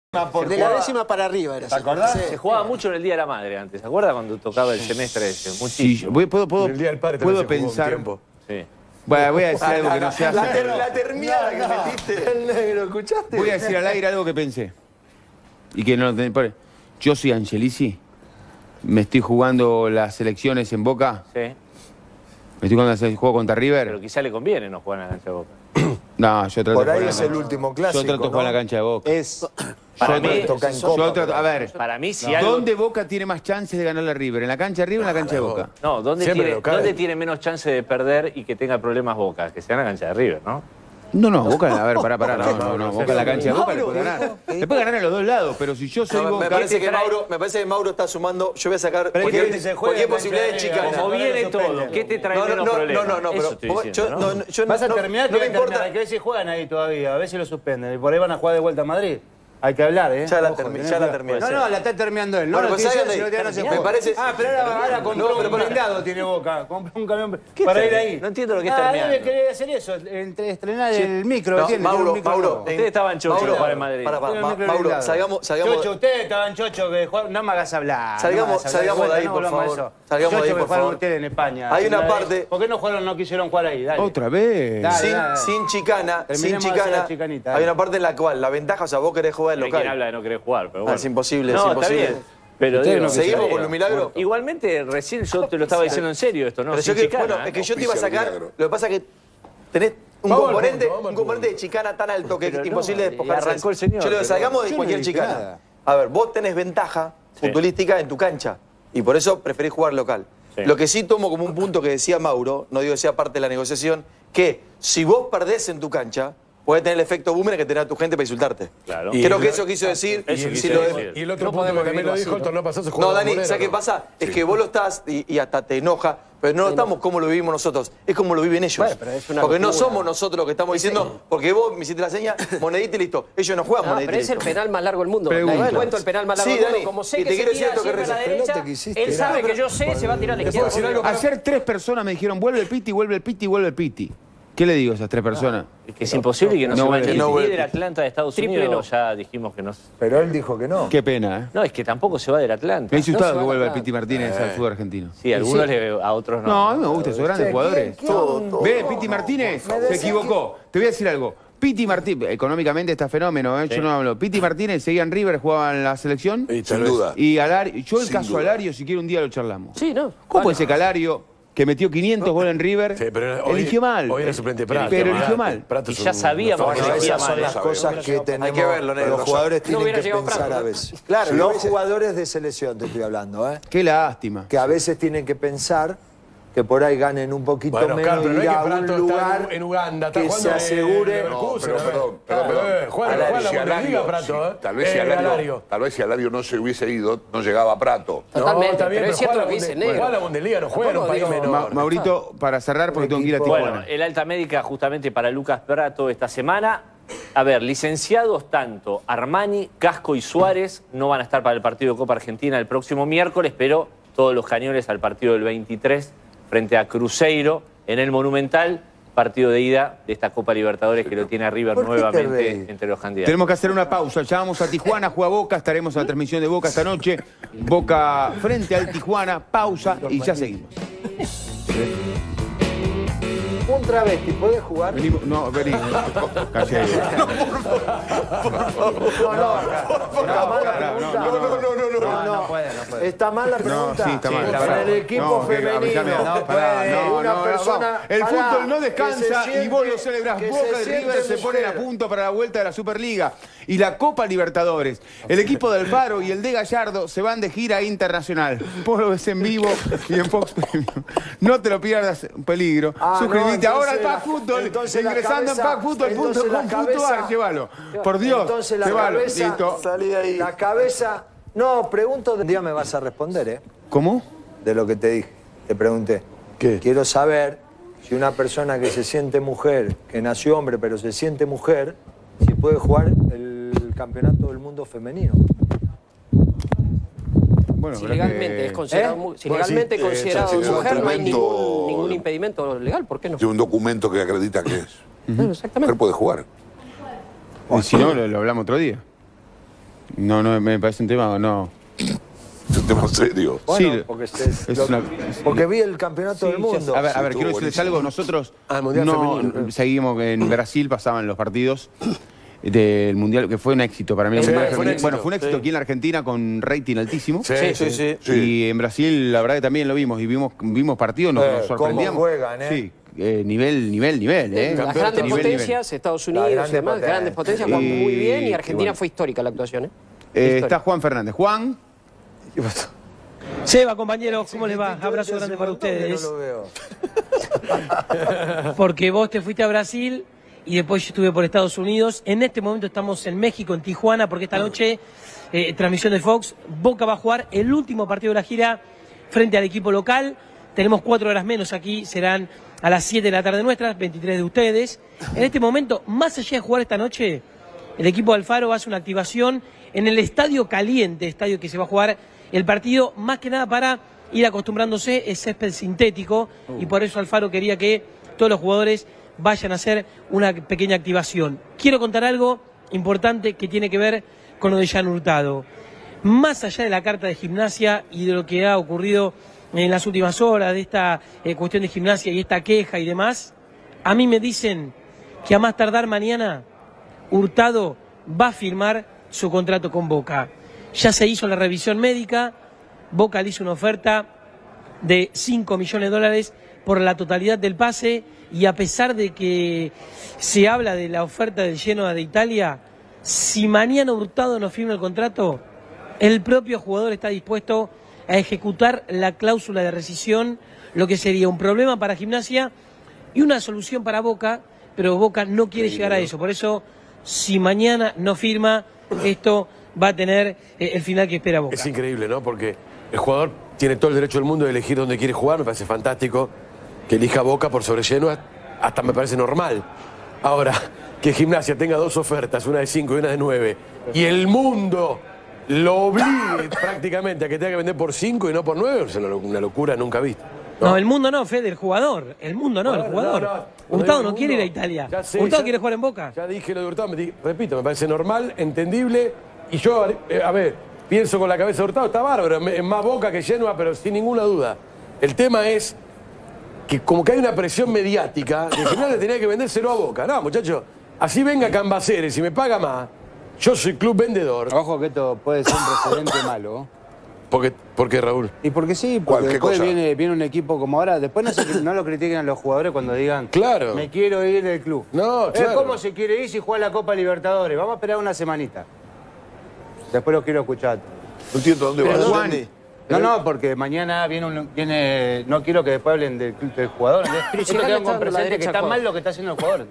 De la décima para arriba era. ¿Te acordás? Se jugaba mucho en el Día de la Madre antes. ¿Se acuerda cuando tocaba el semestre ese? Muchísimo. Sí, puedo El Día del Padre también se jugó un pensar. tiempo. Sí. Bueno, voy a decir algo que no se hace. La terminada que metiste. El negro, ¿escuchaste? Voy a decir al aire algo que pensé. Y que no lo tenés. Yo soy Angelici. Me estoy jugando las elecciones en Boca. Sí. Me estoy jugando el juego contra River. Pero quizá le conviene no jugar en la cancha de Boca. No, yo trato Por de ahí jugar es en la el cancha. último clásico. Yo trato de jugar en la cancha de Boca. Es. Para mí, toca en Copa. Yo trato, a ver, Para mí, si algo... ¿dónde Boca tiene más chances de ganarle a River? ¿En la cancha de River o en la cancha de Boca? No, ¿dónde Siempre tiene, local. ¿dónde tiene menos chance de perder y que tenga problemas Boca? Que sea en la cancha de River, ¿no? No, Boca, a ver, pará, no, Boca en la cancha de Boca le puede ganar. Le puede ganar en los dos lados, pero si yo soy No, Boca... me parece que Mauro está sumando. Yo voy a sacar cualquier posibilidad de chicana. Como viene todo, ¿qué te trae menos problemas? No, Eso pero estoy diciendo, ¿no? yo Vas a no- terminar, no me importa. Hay que ver si juegan ahí todavía, a ver si lo suspenden. Y por ahí van a jugar de vuelta a Madrid. Hay que hablar, ¿eh? Ya la Ojo, terminé. No, no, la está terminando él. No, Bueno, no, pues tiene salgan de chance, ahí. no se Me juega. parece- Ah, pero ahora compró No, pero un pará. blindado, tiene Boca. Compró un camión para ir ahí. No entiendo lo que es Debe terminando. querer hacer eso, estrenar el micro, No, ¿entiendes? Mauro, Tiene un micro Mauro, nuevo. Ustedes estaban chochos Mauro, para el Madrid. Para, Tiene un micro Mauro, blindado. salgamos. Chocho, ustedes estaban chochos que jugaron. No me hagas hablar. Salgamos de ahí, por favor. Salgamos de ahí, por favor. Ustedes en España. Hay una parte- ¿Por qué no jugaron, no quisieron jugar ahí? Dale. Otra vez. Dale. Sin chicana, Terminemos de hacer la chicanita, hay dale. una parte en la cual la ventaja, o sea, vos querés jugar el Hay quien local. habla de no querer jugar, pero bueno. Es imposible, No, es está imposible. bien. Pero Ustedes digo, no quisieron. ¿Seguimos con los milagros? Igualmente, recién yo te lo estaba diciendo en serio esto, ¿no? Pero Sin yo que, chicana, bueno, es que yo te iba a Auspicia sacar. milagro. Lo que pasa es que tenés un Vamos al componente, punto, vamos al un componente de chicana tan alto que Pero es no, imposible y despojarse. arrancó el señor, Yo le digo, pero salgamos de yo no cualquier dije chicana. nada. A ver, vos tenés ventaja futbolística en tu cancha y por eso preferís jugar local. Sí. Lo que sí tomo como un punto que decía Mauro, no digo que sea parte de la negociación, que si vos perdés en tu cancha, podés tener el efecto boomerang que tener a tu gente para insultarte. Claro. Creo que eso quiso decir. Eso quiso si lo de- decir. Y el otro No punto que podemos también lo vivirlo dijo, el así, torneo pasado se jugó No, con Dani, Moreno, ¿sabes qué ¿no? pasa? Es que vos lo estás y hasta te enoja, pero no estamos como lo vivimos nosotros, es como lo viven ellos. Bueno, pero es una Porque no locura. somos nosotros los que estamos diciendo, porque vos me hiciste la seña, monedita y listo. Ellos no juegan No, monedita pero y es el listo. penal más largo del mundo. Pregunta. Le cuento el penal más largo Sí, del mundo. Dani, Como sé y que te se quiero tira decir esto que siempre a la recién- derecha, Pelote que hiciste, él sabe que yo sé, se va a tirar a la ¿Le puedo izquierda. decir algo? Ayer 3 personas me dijeron, vuelve el Piti, vuelve el Piti, vuelve el Piti. ¿Qué le digo a esas 3 personas? Es que es imposible que no, no se vuelve. vaya. No El vuelve. líder Atlanta de Estados Triple Unidos no. ya dijimos que no. Pero él dijo que no. Qué pena, ¿eh? No, es que tampoco se va del Atlanta. Me ha asustado se que va vuelva el acá. Piti Martínez al fútbol argentino. Sí, a algunos a otros no. No, a mí me gusta, son grandes Che, jugadores. ¿quién? Ve, Piti Martínez se equivocó. Te voy a decir algo. Piti Martínez, económicamente está fenómeno, ¿eh? Yo no hablo. Piti Martínez seguía en River, jugaba en la selección. Sin duda. Y Alario, yo el Sin caso duda. Alario, si quiere un día lo charlamos. Sí, ¿no? ¿Cómo puede ser que Alario, que metió 500 goles en River, Sí, pero hoy- eligió mal? Hoy era suplente Prato. Pero eligió mal. Prato Y es ya un- sabíamos una que fábrica. elegía Esas son mal. las cosas que tenemos. Hay que verlo, negro. Los jugadores No tienen hubiera que llegado pensar Prato. a veces. Claro, Los a veces- jugadores de selección, te estoy hablando, ¿eh? Qué lástima. Que a veces tienen que pensar que por ahí ganen un poquito Bueno, menos claro, pero y no ir es a que Prato un está lugar en Uganda, está que jugando se asegure. Leverkusen, No, a ver. perdón. Juega Tal la vez si Bundesliga, Prato, ¿eh? Tal vez si Alario no se hubiese ido, no llegaba a Prato. Totalmente, está bien, pero es cierto juega lo que la dice Bundes- Negro. Juega la Bundesliga, no juega en un país Tampoco digo- menor. Maurito, para cerrar, porque tengo que ir a Tijuana. Bueno, el alta médica justamente para Lucas Prato esta semana. A ver, licenciados tanto Armani, Casco y Suárez no van a estar para el partido de Copa Argentina el próximo miércoles, pero todos los cañones al partido del 23 frente a Cruzeiro en el Monumental, partido de ida de esta Copa Libertadores que lo tiene a River ¿Por qué te nuevamente reís? entre los candidatos. Tenemos que hacer una pausa. Ya vamos a Tijuana, juega Boca. Estaremos en la transmisión de Boca esta noche. Boca frente al Tijuana. Pausa y ya seguimos. Un travesti, ¿puede jugar? Venimos, no, vení. Callé. Está mal la pregunta. No puede. Está mal la pregunta. sí, está mal. En el equipo No, femenino. avísame. No Pará, puede. no, Una no, persona. vamos. El pará, fútbol no que descansa se y vos lo siente- celebrás. que Boca se y River siente se ponen a mujer. punto para la vuelta de la Superliga y la Copa Libertadores. El equipo del Faro y el de Gallardo se van de gira internacional. Vos lo ves en vivo y en Fox Premium. No te lo pierdas, un peligro. Ah, Suscribite no, ahora al entonces Pack la- Fútbol, entonces la ingresando en cabeza- packfutbol.com.ar. Llévalo. Por Dios, Entonces la llévalo. cabeza, Listo. Salí de ahí. la cabeza. No, pregunto, un día me vas a responder, ¿eh? ¿Cómo? De lo que te dije. Te pregunté. ¿Qué? Quiero saber si una persona que se siente mujer, que nació hombre pero se siente mujer, si puede jugar el campeonato del mundo femenino. Bueno, Si habrá legalmente que- es considerado, si legalmente sí, considerado sí, sí, mujer, no hay documento- ningún impedimento legal, ¿por qué no? De un documento que acredita que es. Claro, exactamente. Mujer puede jugar. Y si no, lo hablamos otro día. No, me parece un tema, no. Es un tema serio. Bueno, Sí, porque, es porque vi el campeonato del mundo. A ver, Sí, quiero estuvo decirles algo. Nosotros el Mundial femenino. seguimos en Brasil, pasaban los partidos del Mundial, que fue un éxito para mí. El Sí, Mundial fue un femenino. éxito, Bueno, fue un éxito aquí en la Argentina con rating altísimo. Sí. Y en Brasil, la verdad que también lo vimos. Y vimos partidos, nos ¿Cómo sorprendíamos. juegan, Sí, nivel, Las grandes Nivel, potencias, Estados Unidos Las y demás, grandes grandes potencias, juegan muy bien y Argentina bueno. fue histórica la actuación. Está Juan Fernández. Juan. Seba, compañeros, ¿cómo les va? Abrazo grande para ustedes. No lo veo. Porque vos te fuiste a Brasil y después yo estuve por Estados Unidos. En este momento estamos en México, en Tijuana, porque esta noche, transmisión de Fox, Boca va a jugar el último partido de la gira frente al equipo local. Tenemos 4 horas menos aquí, serán a las 7 de la tarde nuestras, 23 de ustedes. En este momento, más allá de jugar esta noche, el equipo de Alfaro hace una activación en el Estadio Caliente, estadio que se va a jugar el partido, más que nada para ir acostumbrándose, es césped sintético, y por eso Alfaro quería que todos los jugadores vayan a hacer una pequeña activación. Quiero contar algo importante que tiene que ver con lo de Jan Hurtado. Más allá de la carta de Gimnasia y de lo que ha ocurrido en las últimas horas, de esta cuestión de Gimnasia y esta queja y demás, a mí me dicen que a más tardar mañana Hurtado va a firmar su contrato con Boca. Ya se hizo la revisión médica, Boca le hizo una oferta de 5 millones de dólares por la totalidad del pase, y a pesar de que se habla de la oferta del Genoa de Italia, si mañana Hurtado no firma el contrato, el propio jugador está dispuesto a ejecutar la cláusula de rescisión, lo que sería un problema para Gimnasia y una solución para Boca, pero Boca no quiere llegar a eso. Por eso, si mañana no firma, esto va a tener el final que espera Boca. Es increíble, ¿no? Porque el jugador tiene todo el derecho del mundo de elegir dónde quiere jugar. Me parece fantástico que elija Boca por sobre Genoa. Hasta me parece normal. Ahora, que Gimnasia tenga 2 ofertas, una de 5 y una de 9, y el mundo lo obligue prácticamente a que tenga que vender por 5 y no por 9, es una locura nunca vista. No, el mundo no, Fede, el jugador. El mundo no, el jugador. Hurtado no quiere ir a Italia. Hurtado quiere jugar en Boca. Ya dije lo de Hurtado, repito, me parece normal, entendible. Y yo, a ver, pienso con la cabeza de Hurtado, está bárbaro, es más Boca que Genoa, pero sin ninguna duda. El tema es que como que hay una presión mediática, que al final tenía que vendérselo a Boca. No, muchachos, así venga Cambaceres y me paga más, yo soy club vendedor. Ojo que esto puede ser un precedente malo. ¿Por qué, Raúl? Y porque sí, porque ¿Qué después cosa? viene un equipo como ahora. Después no lo critiquen a los jugadores cuando digan, Claro. me quiero ir del club. No, claro. ¿Cómo se quiere ir si juega la Copa Libertadores? Vamos a esperar una semanita. Después lo quiero escuchar. No entiendo dónde Pero vas. no Juan, entendí. no, porque mañana viene no quiero que después hablen del jugador. Pero si Esto acá queda le con está dando la presente que derecha está al mal jugador. lo que está haciendo el jugador.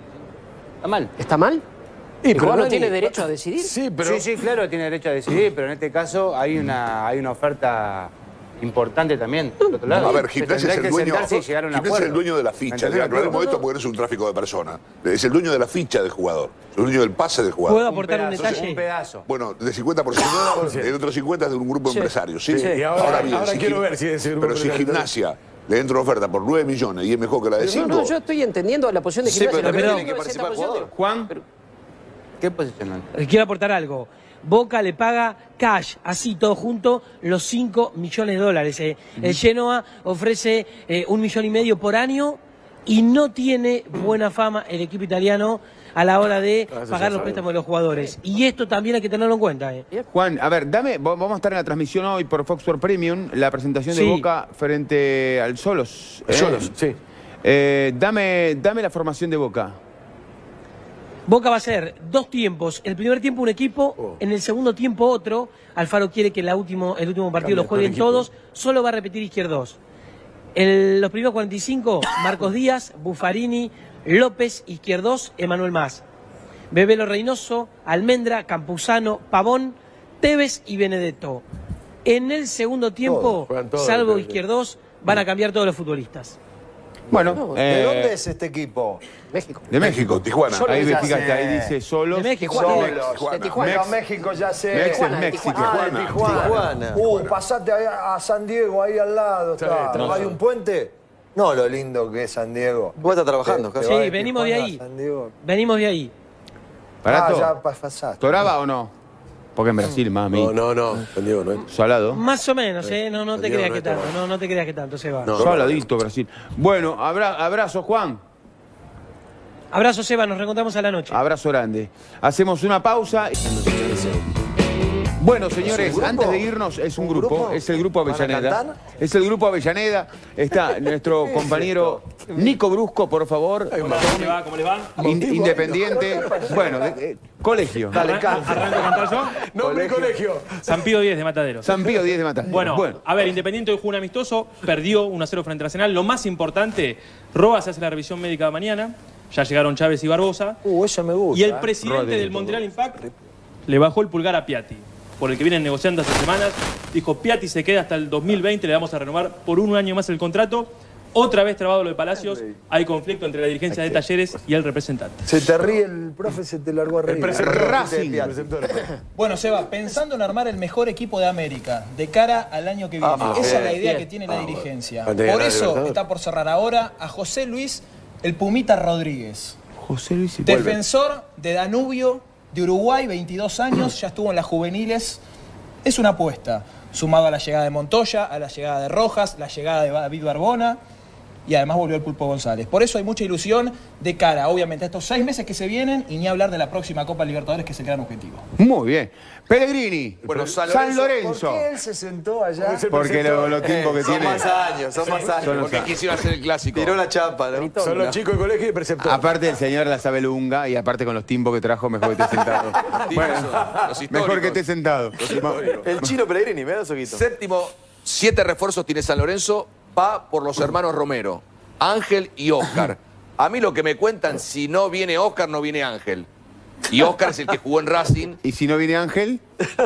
Está mal. ¿Está mal? Y, ¿El jugador no Nani, tiene derecho a decidir? Sí, pero... Sí, claro, tiene derecho a decidir, pero en este caso hay una oferta importante también. Por otro lado. A ver, Se Gimnasia tendrá es el que dueño. sentarse y llegar a un Gimnasia es acuerdo. el dueño de la ficha. ¿Entendés? Ya, aclaremos esto porque no es un tráfico de personas. Es el dueño de la ficha del jugador. Es el dueño del pase del jugador. ¿Puedo aportar un detalle? Un pedazo. Bueno, de 50%, el otro 50% es de un grupo de empresarios. ¿sí? Sí, y ahora si quiero Gim- ver si ese grupo Pero si empresario- Gimnasia le entra una oferta por 9 millones y es mejor que la de 5. No, yo estoy entendiendo la posición de Sí, Gimnasia. pero lo que también no tiene que entiendo es esta participar el posición de- Juan, ¿qué posición? Quiero aportar algo. Boca le paga cash, así todo junto, los 5 millones de dólares. El Genoa ofrece 1,5 millones por año y no tiene buena fama el equipo italiano a la hora de pagar los préstamos de los jugadores. Y esto también hay que tenerlo en cuenta. Juan, a ver, vamos a estar en la transmisión hoy por Fox Sports Premium, la presentación de Sí. Boca frente al Solos. Solos, sí. Dame la formación de Boca. Boca va a ser 2 tiempos. El primer tiempo un equipo, en el segundo tiempo otro. Alfaro quiere que el último partido lo jueguen todos. Solo va a repetir Izquierdos. Los primeros 45, Marcos Díaz, Buffarini, López, Izquierdos, Emanuel Mas. Bebelo Reynoso, Almendra, Campuzano, Pavón, Tevez y Benedetto. En el segundo tiempo, juegan todos, salvo creo. Izquierdos, van a cambiar todos los futbolistas. Bueno, ¿De dónde es este equipo? México. de México. México, Tijuana. Solo Ahí, ya fíjate, sé. ahí dice Solos. De México. Solos. De Tijuana. Pero México ya sé. Mex es Tijuana, México. Ah, de Tijuana. Tijuana. Pasate a San Diego, ahí al lado. Está. ¿No hay un puente? No, lo lindo que es San Diego. Vos estás trabajando, Te casi. Sí, vas de venimos de Tijuana ahí. a San Diego. Venimos de ahí. ¿Barato? ya pasaste. ¿Toraba o no? Porque en Brasil, mami. No, Diego, no es. Salado. Más o menos, ¿eh? No te Diego, creas no que está tanto, mal. no te creas que tanto, Seba. No. Saladito, Brasil. Bueno, abrazo, Juan. Abrazo, Seba, nos reencontramos a la noche. Abrazo grande. Hacemos una pausa. Bueno, señores, antes de irnos, es un grupo, es el grupo ¿Van a Avellaneda. cantar? Es el grupo Avellaneda. Está nuestro compañero Nico Brusco, por favor. ¿Cómo le va? ¿Cómo le va? Independiente. Bueno, colegio. ¿Arranco a cantar yo? Nombre y colegio. San Pío 10 de Matadero. San Pío 10 de Mata. Bueno, a ver, Independiente hoy jugó un amistoso, perdió 1-0 frente a Arsenal. Lo más importante, Roa se hace la revisión médica de mañana. Ya llegaron Chávez y Barbosa. Eso me gusta. Y el presidente del Montreal Impact le bajó el pulgar a Piatti, por el que vienen negociando hace semanas. Dijo, Piatti se queda hasta el 2020, le vamos a renovar por un año más el contrato. Otra vez trabado lo de Palacios, hay conflicto entre la dirigencia de Talleres y el representante. Se te ríe el profe, se te largó a reír. Racing. Bueno, Seba, pensando en armar el mejor equipo de América de cara al año que viene, esa es la idea que tiene la dirigencia. Por eso está por cerrar ahora a José Luis el Pumita Rodríguez. José Luis y Defensor de Danubio, de Uruguay, 22 años, ya estuvo en las juveniles. Es una apuesta, sumado a la llegada de Montoya, a la llegada de Rojas, la llegada de David Barbona. Y además volvió el Pulpo González. Por eso hay mucha ilusión de cara, obviamente, a estos 6 meses que se vienen y ni hablar de la próxima Copa Libertadores, que es el gran objetivo. Muy bien. Pellegrini. Bueno, San Lorenzo. ¿Por qué él se sentó allá? Porque los tiempos que Son tiene. más años, son más años. Porque quisieron hacer el clásico. Tiró la chapa, ¿no? Son los chicos de colegio y preceptor. Aparte el señor la sabe lunga y aparte con los tiempos que trajo, mejor que esté sentado. Bueno, Los históricos. mejor que esté sentado. El chino Pellegrini, me da soquito. Séptimo, 7 refuerzos tiene San Lorenzo, va por los hermanos Romero, Ángel y Óscar. A mí lo que me cuentan, si no viene Óscar, no viene Ángel. Y Óscar es el que jugó en Racing. ¿Y si no viene Ángel?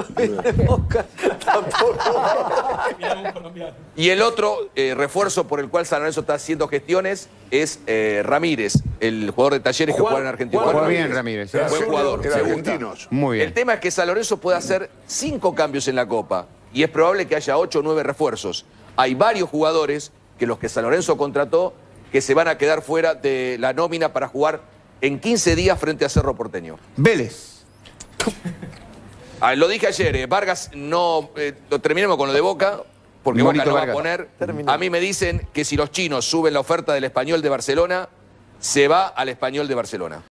Y el otro refuerzo por el cual San Lorenzo está haciendo gestiones es Ramírez, el jugador de Talleres que juega en Argentina. Juega bien Ramírez. Buen jugador. me me gusta. argentinos. Muy bien. El tema es que San Lorenzo puede hacer 5 cambios en la Copa y es probable que haya 8 o 9 refuerzos. Hay varios jugadores que los que San Lorenzo contrató que se van a quedar fuera de la nómina para jugar en 15 días frente a Cerro Porteño. Vélez. Lo dije ayer, Vargas no... terminemos con lo de Boca, porque Bonito Boca no Vargas. va a poner. A mí me dicen que si los chinos suben la oferta del Español de Barcelona, se va al Español de Barcelona.